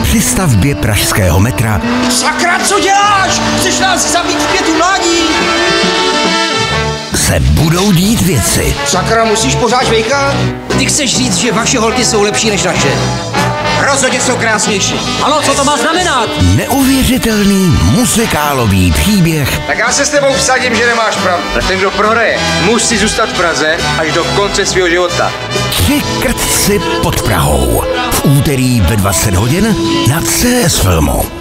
při stavbě pražského metra. Sakra, co děláš? Chceš nás zabít v pětu mládí? Se budou dít věci. Sakra, musíš pořád žvejkat? Ty chceš říct, že vaše holky jsou lepší než naše? Rozhodně jsou krásnější. Ano, co to má znamenat? Neuvěřitelný muzikálový příběh. Tak já se s tebou vsadím, že nemáš pravdu. Ale ten, kdo prohraje, musí zůstat v Praze až do konce svého života. 3 krtci pod Prahou. V úterý ve 20 hodin na CS Filmu.